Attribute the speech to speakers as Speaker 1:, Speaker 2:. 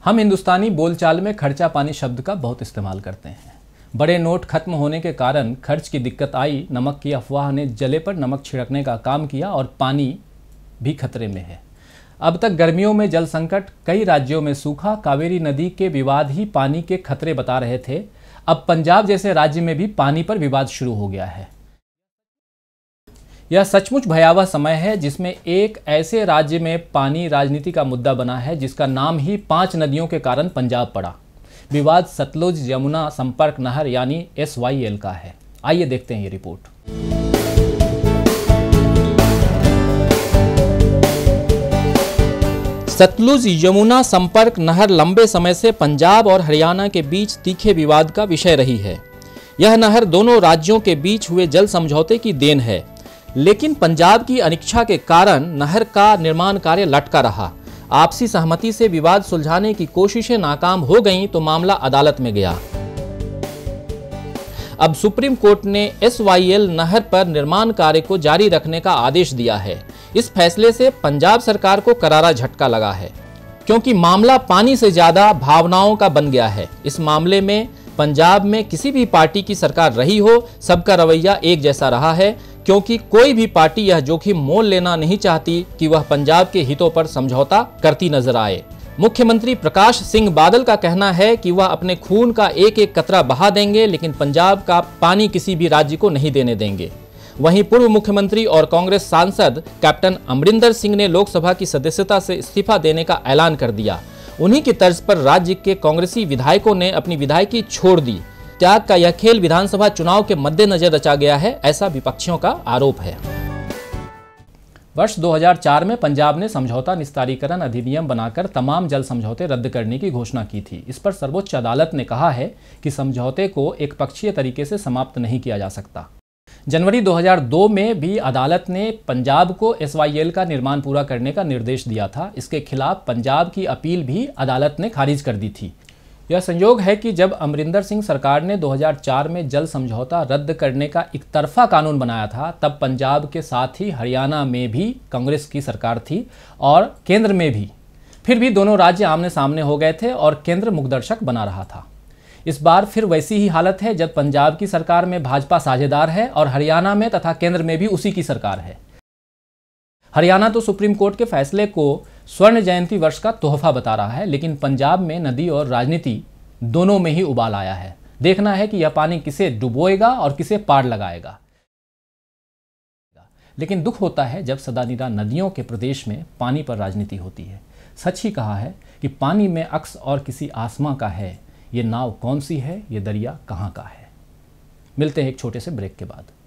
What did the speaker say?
Speaker 1: हम हिंदुस्तानी बोलचाल में खर्चा पानी शब्द का बहुत इस्तेमाल करते हैं। बड़े नोट खत्म होने के कारण खर्च की दिक्कत आई, नमक की अफवाह ने जले पर नमक छिड़कने का काम किया और पानी भी खतरे में है। अब तक गर्मियों में जल संकट, कई राज्यों में सूखा, कावेरी नदी के विवाद ही पानी के खतरे बता रहे थे। अब पंजाब जैसे राज्य में भी पानी पर विवाद शुरू हो गया है। यह सचमुच भयावह समय है जिसमें एक ऐसे राज्य में पानी राजनीति का मुद्दा बना है जिसका नाम ही 5 नदियों के कारण पंजाब पड़ा। विवाद सतलुज यमुना संपर्क नहर यानी SYL का है। आइए देखते हैं ये रिपोर्ट। सतलुज यमुना संपर्क नहर लंबे समय से पंजाब और हरियाणा के बीच तीखे विवाद का विषय रही है। यह नहर दोनों राज्यों के बीच हुए जल समझौते की देन है, लेकिन पंजाब की अनिच्छा के कारण नहर का निर्माण कार्य लटका रहा। आपसी सहमति से विवाद सुलझाने की कोशिशें नाकाम हो गईं तो मामला अदालत में गया। अब सुप्रीम कोर्ट ने SYL नहर पर निर्माण कार्य को जारी रखने का आदेश दिया है। इस फैसले से पंजाब सरकार को करारा झटका लगा है, क्योंकि मामला पानी से ज्यादा भावनाओं का बन गया है। इस मामले में पंजाब में किसी भी पार्टी की सरकार रही हो, सबका रवैया एक जैसा रहा है, क्योंकि कोई भी पार्टी यह जोखिम मोल लेना नहीं चाहती कि वह पंजाब के हितों पर समझौता करती नजर आए। मुख्यमंत्री प्रकाश सिंह बादल का कहना है कि वह अपने खून का एक एक कतरा बहा देंगे, लेकिन पंजाब का पानी किसी भी राज्य को नहीं देने देंगे। वहीं पूर्व मुख्यमंत्री और कांग्रेस सांसद कैप्टन अमरिंदर सिंह ने लोकसभा की सदस्यता से इस्तीफा देने का ऐलान कर दिया। उन्हीं की तर्ज पर राज्य के कांग्रेसी विधायकों ने अपनी विधायकी छोड़ दी। त्याग का यह खेल विधानसभा चुनाव के मद्देनजर रचा गया है, ऐसा विपक्षियों का आरोप है। वर्ष 2004 में पंजाब ने समझौता निस्तारीकरण अधिनियम बनाकर तमाम जल समझौते रद्द करने की घोषणा की थी। इस पर सर्वोच्च अदालत ने कहा है कि समझौते को एक पक्षीय तरीके से समाप्त नहीं किया जा सकता। जनवरी 2002 में भी अदालत ने पंजाब को SYL का निर्माण पूरा करने का निर्देश दिया था। इसके खिलाफ पंजाब की अपील भी अदालत ने खारिज कर दी थी। यह संयोग है कि जब अमरिंदर सिंह सरकार ने 2004 में जल समझौता रद्द करने का एकतरफा कानून बनाया था, तब पंजाब के साथ ही हरियाणा में भी कांग्रेस की सरकार थी और केंद्र में भी। फिर भी दोनों राज्य आमने सामने हो गए थे और केंद्र मुखदर्शक बना रहा था। इस बार फिर वैसी ही हालत है जब पंजाब की सरकार में भाजपा साझेदार है और हरियाणा में तथा केंद्र में भी उसी की सरकार है। हरियाणा तो सुप्रीम कोर्ट के फैसले को स्वर्ण जयंती वर्ष का तोहफा बता रहा है, लेकिन पंजाब में नदी और राजनीति दोनों में ही उबाल आया है। देखना है कि यह पानी किसे डुबोएगा और किसे पार लगाएगा। लेकिन दुख होता है जब सदानीरा नदियों के प्रदेश में पानी पर राजनीति होती है। सच ही कहा है कि पानी में अक्स और किसी आसमां का है, ये नाव कौन सी है, ये दरिया कहाँ का है। मिलते हैं एक छोटे से ब्रेक के बाद।